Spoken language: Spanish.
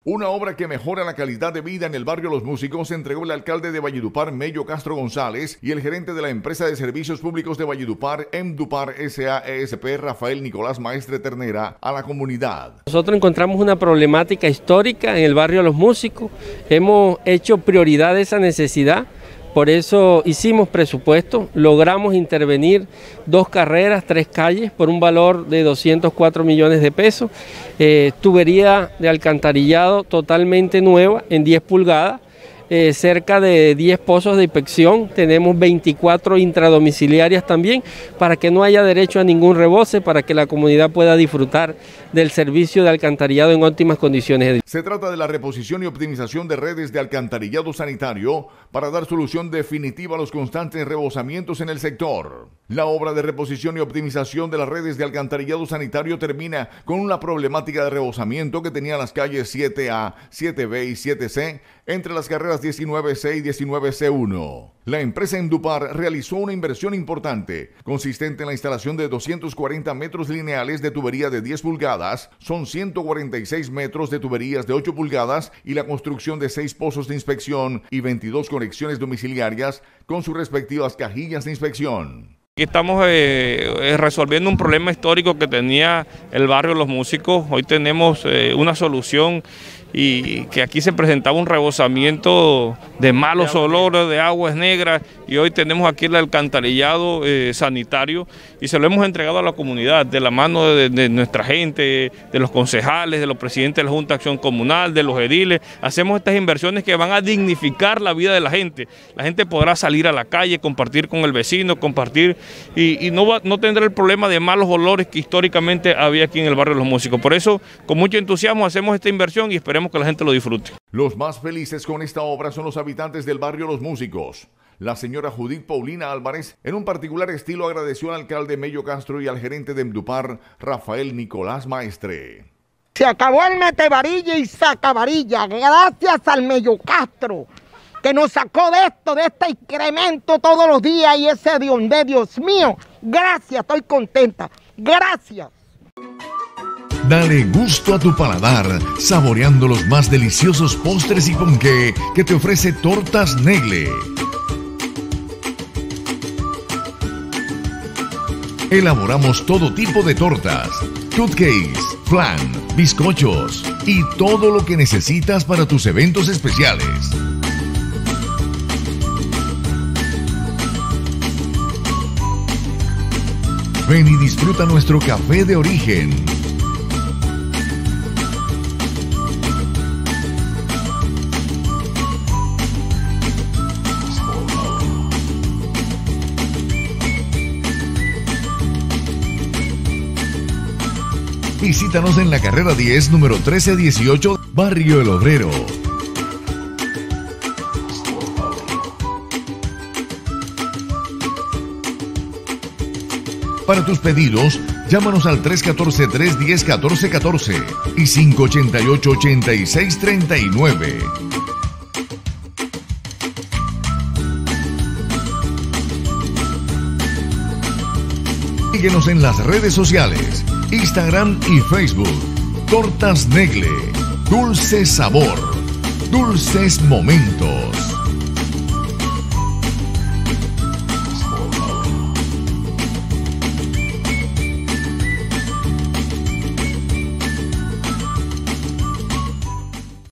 Una obra que mejora la calidad de vida en el barrio Los Músicos entregó el alcalde de Valledupar, Mello Castro González, y el gerente de la empresa de servicios públicos de Valledupar, Mdupar S.A.E.S.P., Rafael Nicolás Maestre Ternera, a la comunidad. Nosotros encontramos una problemática histórica en el barrio Los Músicos, hemos hecho prioridad de esa necesidad. Por eso hicimos presupuesto, logramos intervenir 2 carreras, 3 calles por un valor de 204 millones de pesos, tubería de alcantarillado totalmente nueva en 10 pulgadas, cerca de 10 pozos de inspección, tenemos 24 intradomiciliarias también, para que no haya derecho a ningún rebose, para que la comunidad pueda disfrutar del servicio de alcantarillado en óptimas condiciones. Se trata de la reposición y optimización de redes de alcantarillado sanitario para dar solución definitiva a los constantes rebosamientos en el sector. La obra de reposición y optimización de las redes de alcantarillado sanitario termina con una problemática de rebosamiento que tenía las calles 7A, 7B y 7C entre las carreras 19C y 19C1. La empresa Mdupar realizó una inversión importante, consistente en la instalación de 240 metros lineales de tubería de 10 pulgadas, son 146 metros de tuberías de 8 pulgadas y la construcción de 6 pozos de inspección y 22 conexiones domiciliarias con sus respectivas cajillas de inspección. Aquí estamos resolviendo un problema histórico que tenía el barrio Los Músicos. Hoy tenemos una solución, y que aquí se presentaba un rebosamiento de malos olores, de aguas negras, y hoy tenemos aquí el alcantarillado sanitario y se lo hemos entregado a la comunidad de la mano de nuestra gente, de los concejales, de los presidentes de la Junta de Acción Comunal, de los ediles. Hacemos estas inversiones que van a dignificar la vida de la gente. La gente podrá salir a la calle, compartir con el vecino, compartir y no tendrá el problema de malos olores que históricamente había aquí en el barrio Los Músicos. Por eso, con mucho entusiasmo hacemos esta inversión y esperemos que la gente lo disfrute. Los más felices con esta obra son los habitantes del barrio Los Músicos. La señora Judith Paulina Álvarez, en un particular estilo, agradeció al alcalde Mello Castro y al gerente de Mdupar, Rafael Nicolás Maestre. Se acabó el metevarilla y sacavarilla, gracias al Mello Castro, que nos sacó de esto, de este incremento todos los días, y ese de Dios mío, gracias, estoy contenta, gracias. Dale gusto a tu paladar, saboreando los más deliciosos postres y ponqué que te ofrece Tortas Negle. Elaboramos todo tipo de tortas, cupcakes, flan, bizcochos y todo lo que necesitas para tus eventos especiales. Ven y disfruta nuestro café de origen. Visítanos en la carrera 10, número 1318, Barrio El Obrero. Para tus pedidos, llámanos al 314-310-1414 y 588-8639. Síguenos en las redes sociales, Instagram y Facebook. Tortas Negle, dulce sabor, dulces momentos.